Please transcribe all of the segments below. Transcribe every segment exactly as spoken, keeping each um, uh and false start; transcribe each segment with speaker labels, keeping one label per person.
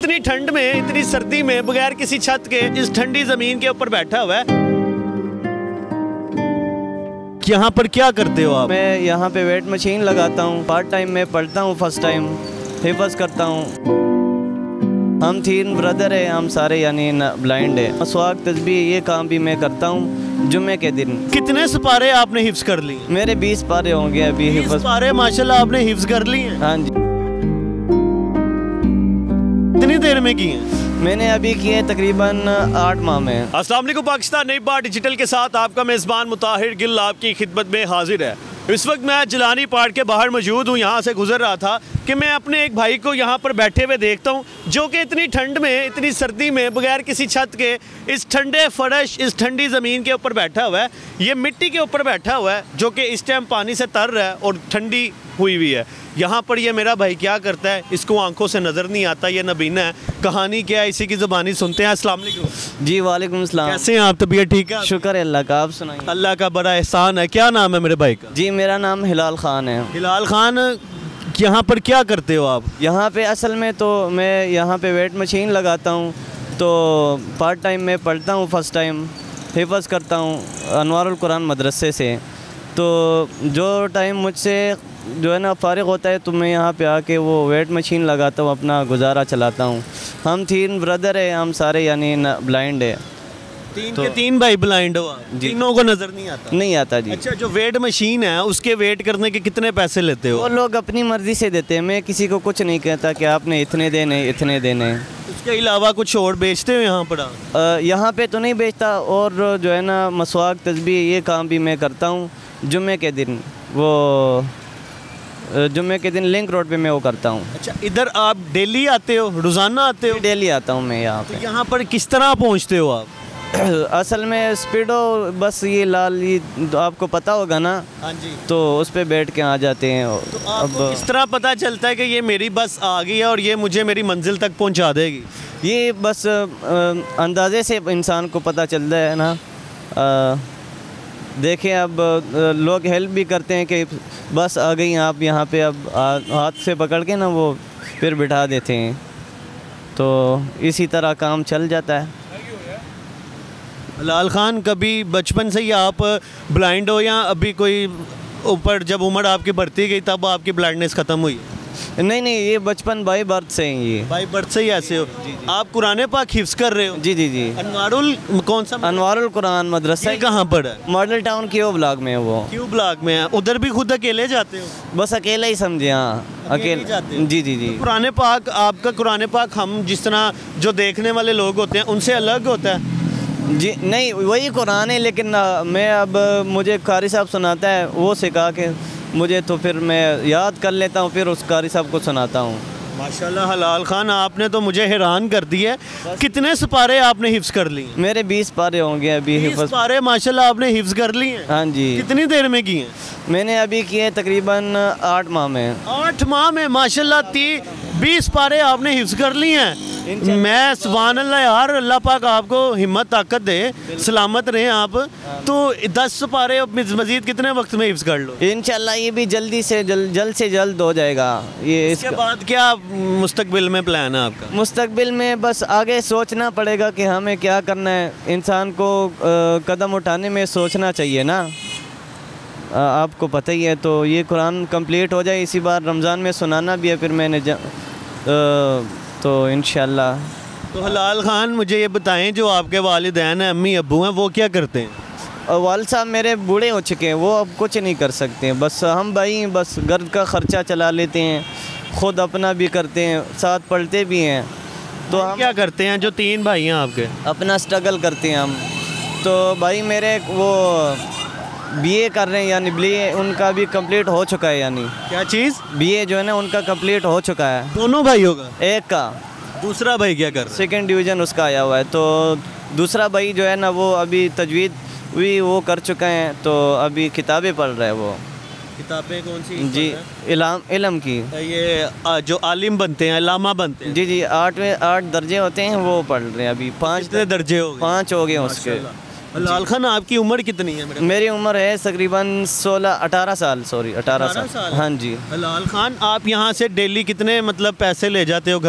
Speaker 1: इतनी ठंड में, इतनी सर्दी में, बगैर किसी छत के इस ठंडी जमीन के ऊपर बैठा हुआ है। यहाँ पर क्या करते हो आप?
Speaker 2: मैं यहाँ पे वेट मशीन लगाता हूँ, पार्ट टाइम में पढ़ता हूँ, फर्स्ट टाइम हिफज करता हूँ। हम तीन ब्रदर हैं, हम सारे यानी ब्लाइंड है। मसवाक तस्बीह ये काम भी मैं करता हूँ जुम्मे के दिन।
Speaker 1: कितने सपारे आपने हिफ्ज कर लिए?
Speaker 2: मेरे बीस पारे होंगे अभी हिफ्ज।
Speaker 1: पारे माशाल्लाह आपने हिफ्ज कर लिए हैं?
Speaker 2: हाँ जी।
Speaker 1: कितनी देर में की हैं?
Speaker 2: मैंने अभी किए तकरीबन आठ माह में।
Speaker 1: अस्सलाम वालेकुम पाकिस्तान, नई बार डिजिटल के साथ आपका मेज़बान मुताहिर गिल आपकी खिदमत में हाजिर है। इस वक्त मैं जिलानी पार्क के बाहर मौजूद हूँ। यहाँ से गुजर रहा था कि मैं अपने एक भाई को यहाँ पर बैठे हुए देखता हूँ, जो कि इतनी ठंड में, इतनी सर्दी में, बगैर किसी छत के इस ठंडे फर्श, इस ठंडी ज़मीन के ऊपर बैठा हुआ है। ये मिट्टी के ऊपर बैठा हुआ है, जो कि इस टाइम पानी से तर रहा है और ठंडी हुई हुई है। यहाँ पर ये मेरा भाई क्या करता है, इसको आंखों से नज़र नहीं आता, ये नबीना है। कहानी क्या है, इसी की ज़बानी सुनते हैं। अस्सलाम वालेकुम।
Speaker 2: जी वालेकुम सलाम।
Speaker 1: कैसे हैं आप? तबीयत ठीक है?
Speaker 2: शुक्र है अल्लाह का, आप सुनाइए।
Speaker 1: अल्लाह का बड़ा एहसान है। क्या नाम है मेरे भाई का?
Speaker 2: जी मेरा नाम हिलाल ख़ान है।
Speaker 1: हिलाल खान, यहाँ पर क्या करते हो आप?
Speaker 2: यहाँ पे असल में तो मैं यहाँ पे वेट मशीन लगाता हूँ, तो पार्ट टाइम में पढ़ता हूँ, फर्स्ट टाइम हिफज करता हूँ अनवारुल कुरान मदरसे से। तो जो टाइम मुझसे जो है ना फ़ारिग होता है तो मैं यहाँ पे आके वो वेट मशीन लगाता हूँ, अपना गुजारा चलाता हूँ। हम तीन ब्रदर हैं, हम सारे यानी ब्लाइंड है।
Speaker 1: तीन तो, के तीन भाई ब्लाइंड हो? तीनों को नज़र नहीं आता? नहीं
Speaker 2: आता जी।
Speaker 1: अच्छा, जो वेट मशीन है उसके वेट करने के कितने पैसे लेते हो?
Speaker 2: वो लोग अपनी मर्ज़ी से देते हैं, मैं किसी को कुछ नहीं कहता कि आपने इतने देने इतने देने।
Speaker 1: उसके अलावा कुछ और बेचते हो यहाँ पर?
Speaker 2: यहाँ पे तो नहीं बेचता, और जो है ना मसवाक तस्बीह ये काम भी मैं करता हूँ जुम्मे के दिन। वो जुम्मे के दिन लिंक रोड पे मैं वो करता हूँ।
Speaker 1: अच्छा, इधर आप डेली आते हो, रोज़ाना आते हो?
Speaker 2: डेली आता हूँ मैं यहाँ पे।
Speaker 1: तो यहाँ पर किस तरह पहुँचते हो आप?
Speaker 2: असल में स्पीडो बस ये लाल, ये तो आपको पता होगा ना।
Speaker 1: हाँ जी। तो
Speaker 2: उस पर बैठ के आ जाते हैं।
Speaker 1: तो अब किस तरह पता चलता है कि ये मेरी बस आ गई है और ये मुझे मेरी मंजिल तक पहुँचा देगी?
Speaker 2: ये बस अंदाज़े से इंसान को पता चलता है ना। देखें, अब लोग हेल्प भी करते हैं कि बस आ गई आप यहाँ पे, अब हाथ से पकड़ के ना वो फिर बिठा देते हैं। तो इसी तरह काम चल जाता है।
Speaker 1: लाल खान, कभी बचपन से ही आप ब्लाइंड हो या अभी कोई ऊपर जब उम्र आपकी बढ़ती गई तब आपकी ब्लाइंडनेस ख़त्म हुई?
Speaker 2: नहीं नहीं, ये बचपन बाई बर्थ से ही। ये
Speaker 1: बाई बर्थ से ही ऐसे हो? जी जी। आप कुरान पाक हिफ्ज कर रहे हो?
Speaker 2: जी जी जी।
Speaker 1: अनवारुल कौन सा?
Speaker 2: अनवारुल कुरान मदरसा।
Speaker 1: कहाँ पर है?
Speaker 2: मॉडल टाउन क्यू ब्लॉक में है वो।
Speaker 1: क्यू ब्लॉक में है? उधर भी खुद अकेले जाते हो?
Speaker 2: बस अकेला ही समझे। हाँ अकेले जाते हो? जी जी जी।
Speaker 1: तो कुरान पाक, आपका कुरान पाक हम जिस तरह जो देखने वाले लोग होते हैं उनसे अलग होता है?
Speaker 2: जी नहीं, वही कुरान है, लेकिन मैं अब मुझे कारी साहब सुनाता है, वो सिखा के मुझे, तो फिर मैं याद कर लेता हूँ, फिर उस कारी साहब को सुनाता हूँ।
Speaker 1: माशाल्लाह हिलाल खान, आपने तो मुझे हैरान कर दिया है। कितने सपारे आपने हिफ्ज कर लिए?
Speaker 2: मेरे बीस पारे होंगे अभी हिफ्ज।
Speaker 1: पारे माशाल्लाह आपने हिफ्ज कर लिए?
Speaker 2: हाँ जी।
Speaker 1: कितनी देर में किए?
Speaker 2: मैंने अभी किए तकरीबन आठ माह में।
Speaker 1: आठ माह में माशाल्लाह ती बीस पारे आपने हिफ्ज कर लिए हैं। मैं सुभान अल्लाह यार, अल्लाह पाक आपको हिम्मत ताकत दे, सलामत रहे आप। तो दस पारे मजीद कितने वक्त में हिफ्ज कर लो?
Speaker 2: इंशाल्लाह ये भी जल्दी से जल्द जल्द से जल्द हो जाएगा। ये
Speaker 1: इसके बाद क्या मुस्तकबिल में प्लान है आपका?
Speaker 2: मुस्तकबिल में बस आगे सोचना पड़ेगा कि हमें क्या करना है। इंसान को कदम उठाने में सोचना चाहिए ना, आपको पता ही है। तो ये कुरान कंप्लीट हो जाए, इसी बार रमज़ान में सुनाना भी है फिर मैंने ज, आ, तो इंशाल्लाह।
Speaker 1: तो हिलाल खान, मुझे ये बताएं, जो आपके वालिदैन हैं, अम्मी अब्बू हैं, वो क्या करते हैं?
Speaker 2: वालिद साहब मेरे बूढ़े हो चुके हैं, वो अब कुछ नहीं कर सकते हैं। बस हम भाई बस घर का ख़र्चा चला लेते हैं, ख़ुद अपना भी करते हैं, साथ पढ़ते भी हैं। तो हम
Speaker 1: क्या करते हैं? जो तीन भाई हैं आपके?
Speaker 2: अपना स्ट्रगल करते हैं हम। तो भाई मेरे वो बीए कर रहे हैं, यानी बीए उनका भी कंप्लीट हो चुका है। यानी
Speaker 1: क्या चीज़?
Speaker 2: बीए जो है ना उनका कंप्लीट हो चुका है।
Speaker 1: दोनों भाई होगा?
Speaker 2: एक का।
Speaker 1: दूसरा भाई क्या कर रहा है?
Speaker 2: सेकेंड डिवीज़न उसका आया हुआ है। तो दूसरा भाई जो है ना वो अभी तजवीद भी वो कर चुका है, तो अभी किताबें पढ़ रहा है। वो
Speaker 1: किताबें कौन सी?
Speaker 2: जी, इलाम इलम की।
Speaker 1: ये जो आलिम बनते हैं, अल्लामा बनते हैं।
Speaker 2: जी जी, आठवें आठ दर्जे होते हैं, वो पढ़ रहे हैं अभी। पाँच
Speaker 1: दर्जे हो गए? पाँच
Speaker 2: हो गए उसके।
Speaker 1: लाल खान, आपकी उम्र कितनी है?
Speaker 2: मेरी उम्र है तकरीबन सोलह अठारह साल सॉरी अठारह साल। हाँ जी।
Speaker 1: लाल खान, आप यहाँ से डेली कितने मतलब पैसे ले जाते हो घर?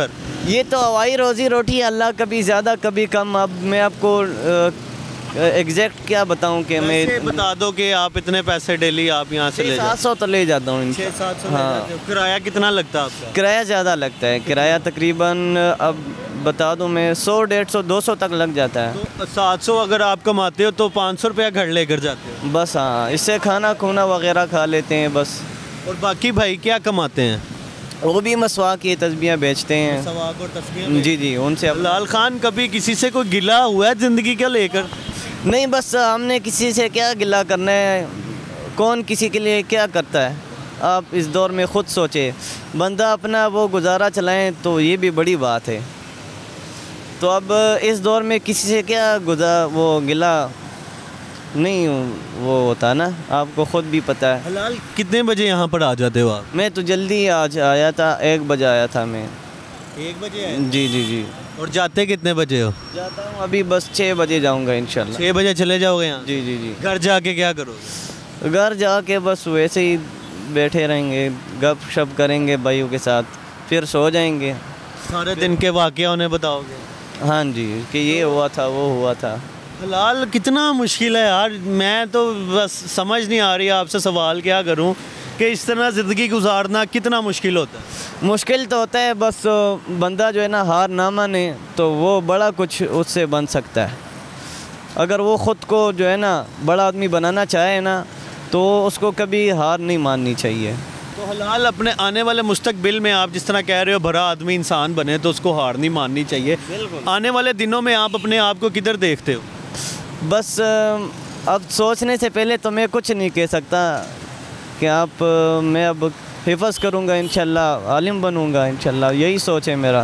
Speaker 2: ये तो हवाई रोज़ी रोटी, अल्लाह कभी ज़्यादा कभी कम। अब मैं आपको एग्जैक्ट क्या बताऊं कि मैं
Speaker 1: बता दो कि आप इतने पैसे डेली आप यहाँ से ले
Speaker 2: सात सौ तो ले जाता हूँ।
Speaker 1: छः सात सौ
Speaker 2: हाँ।
Speaker 1: किराया कितना लगता है आपका?
Speaker 2: किराया ज़्यादा लगता है, किराया तकरीबन अब बता दूं मैं सौ डेढ़ सौ दो सौ तक लग जाता है।
Speaker 1: तो सात सौ अगर आप कमाते हो तो पाँच सौ रुपया घर लेकर जाते हो
Speaker 2: बस? हाँ, इससे खाना खूना वगैरह खा लेते हैं बस।
Speaker 1: और बाकी भाई क्या कमाते हैं?
Speaker 2: वो भी मसवाक की तस्बीहें बेचते हैं।
Speaker 1: मसवाक और तस्बीहें?
Speaker 2: जी जी, उनसे।
Speaker 1: लाल खान कभी किसी से कोई गिला हुआ है ज़िंदगी का लेकर?
Speaker 2: नहीं, बस हमने किसी से क्या गिला करना है, कौन किसी के लिए क्या करता है। आप इस दौर में ख़ुद सोचे, बंदा अपना वो गुजारा चलाएं तो ये भी बड़ी बात है। तो अब इस दौर में किसी से क्या गुजा वो गिला नहीं वो होता ना, आपको ख़ुद भी पता है।
Speaker 1: हलाल कितने बजे यहाँ पर आ जाते हो आप?
Speaker 2: मैं तो जल्दी आज आया था, एक बजे आया था मैं।
Speaker 1: एक बजे आए?
Speaker 2: जी जी जी।
Speaker 1: और जाते कितने बजे हो?
Speaker 2: जाता हूँ अभी बस छः बजे जाऊँगा इंशाल्लाह।
Speaker 1: छः बजे चले जाओगे यहाँ?
Speaker 2: जी जी जी।
Speaker 1: घर जाके क्या करोगे?
Speaker 2: घर जाके बस वैसे ही बैठे रहेंगे, गप शप करेंगे भाइयों के साथ, फिर सो जाएंगे।
Speaker 1: सारे दिन के वाक़या उन्हें बताओगे?
Speaker 2: हाँ जी, कि ये हुआ था वो हुआ था।
Speaker 1: हलाल कितना मुश्किल है यार, मैं तो बस समझ नहीं आ रही आपसे सवाल क्या करूं कि इस तरह ज़िंदगी गुजारना कितना मुश्किल होता है।
Speaker 2: मुश्किल तो होता है, बस बंदा जो है ना हार ना माने तो वो बड़ा कुछ उससे बन सकता है। अगर वो ख़ुद को जो है ना बड़ा आदमी बनाना चाहे ना तो उसको कभी हार नहीं माननी चाहिए।
Speaker 1: तो हलाल अपने आने वाले मुस्तकबिल में आप जिस तरह कह रहे हो भरा आदमी इंसान बने तो उसको हार नहीं माननी चाहिए। आने वाले दिनों में आप अपने आप को किधर देखते हो?
Speaker 2: बस अब सोचने से पहले तो मैं कुछ नहीं कह सकता कि आप मैं अब हिफ़्ज़ करूँगा इंशाल्लाह, आलिम बनूँगा इंशाल्लाह, यही सोच है मेरा।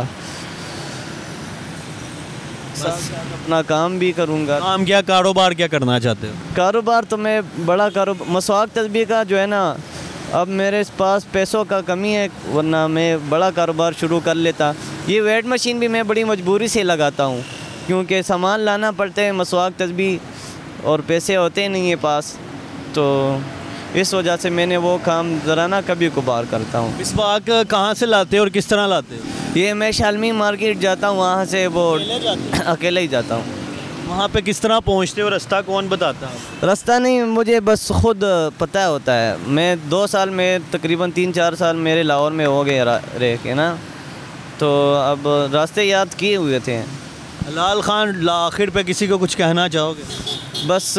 Speaker 2: बस अपना काम भी करूँगा।
Speaker 1: काम क्या, कारोबार क्या करना चाहते हो?
Speaker 2: कारोबार तो मैं बड़ा कारोबार मसवाक तस्बीह का जो है ना, अब मेरे पास पैसों का कमी है, वरना मैं बड़ा कारोबार शुरू कर लेता। ये वेट मशीन भी मैं बड़ी मजबूरी से लगाता हूँ क्योंकि सामान लाना पड़ता है, मसवाक तस्बीह, और पैसे होते नहीं है पास, तो इस वजह से मैंने वो काम ज़रा ना कभी कभार करता हूँ।
Speaker 1: मिसवाक कहाँ से लाते हो और किस तरह लाते हो?
Speaker 2: ये मैं शालमी मार्केट जाता हूँ, वहाँ से वो अकेले ही जाता हूँ।
Speaker 1: वहाँ पे किस तरह पहुँचते हो? रास्ता कौन बताता है?
Speaker 2: रास्ता नहीं, मुझे बस खुद पता होता है। मैं दो साल में तकरीबन तीन चार साल मेरे लाहौर में हो गए रह के ना, तो अब रास्ते याद किए हुए थे।
Speaker 1: हलाल खान आखिर पे किसी को कुछ कहना चाहोगे?
Speaker 2: बस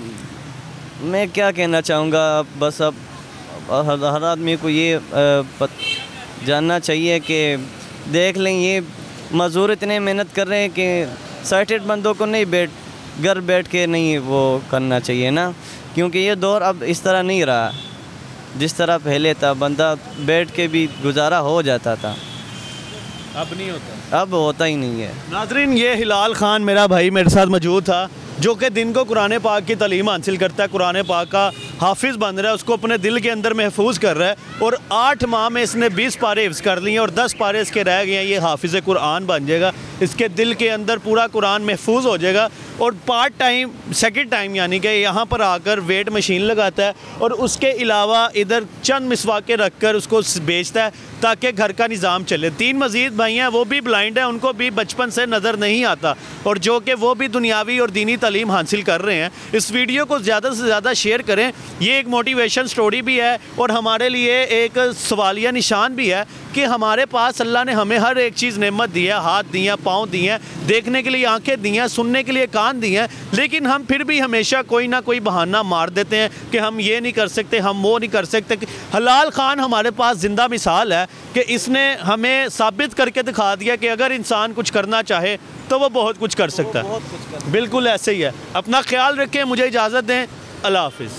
Speaker 2: मैं क्या कहना चाहूँगा, बस अब हर, हर आदमी को ये पत, जानना चाहिए कि देख लें, ये मज़दूर इतने मेहनत कर रहे हैं कि सर्टेड बंदों को नहीं बैठ घर बैठ के नहीं वो करना चाहिए ना, क्योंकि ये दौर अब इस तरह नहीं रहा जिस तरह पहले था, बंदा बैठ के भी गुजारा हो जाता था।
Speaker 1: अब नहीं होता,
Speaker 2: अब होता ही नहीं है।
Speaker 1: नाज़रीन, ये हिलाल खान मेरा भाई मेरे साथ मौजूद था, जो कि दिन को कुरान पाक की तालीम हासिल करता है, कुरान पाक का हाफिज़ बन रहा है, उसको अपने दिल के अंदर महफूज कर रहा है, और आठ माह में इसने बीस पारे हिफ्ज़ कर लिए और दस पारे इसके रह गए हैं। ये हाफिज़ कुरान बन जाएगा, इसके दिल के अंदर पूरा कुरान महफूज हो जाएगा। और पार्ट टाइम सेकंड टाइम यानी कि यहाँ पर आकर वेट मशीन लगाता है और उसके अलावा इधर चंद मिसवाके रख कर उसको बेचता है ताकि घर का निज़ाम चले। तीन मज़ीद भाई हैं, वो भी ब्लाइंड हैं, उनको भी बचपन से नज़र नहीं आता, और जो कि वो भी दुनियावी और दीनी तालीम हासिल कर रहे हैं। इस वीडियो को ज़्यादा से ज़्यादा शेयर करें, ये एक मोटिवेशन स्टोरी भी है और हमारे लिए एक सवालिया निशान भी है कि हमारे पास अल्लाह ने हमें हर एक चीज़ नेमत दी है, हाथ दिए, पाँव दिए, देखने के लिए आंखें दी हैं, सुनने के लिए कान दिए हैं, लेकिन हम फिर भी हमेशा कोई ना कोई बहाना मार देते हैं कि हम ये नहीं कर सकते, हम वो नहीं कर सकते। हलाल खान हमारे पास ज़िंदा मिसाल है कि इसने हमें साबित करके दिखा दिया कि अगर इंसान कुछ करना चाहे तो वो बहुत कुछ कर सकता है। बिल्कुल ऐसे ही है। अपना ख्याल रखें, मुझे इजाज़त दें, अल्लाह हाफ़िज़।